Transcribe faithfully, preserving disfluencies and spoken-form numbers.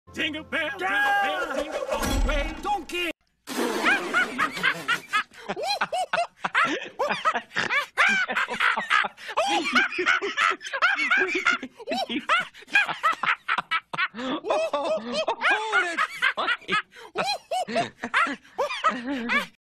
Jingle bell, jingle bell, jingle all the way. Donkey! Oh, that's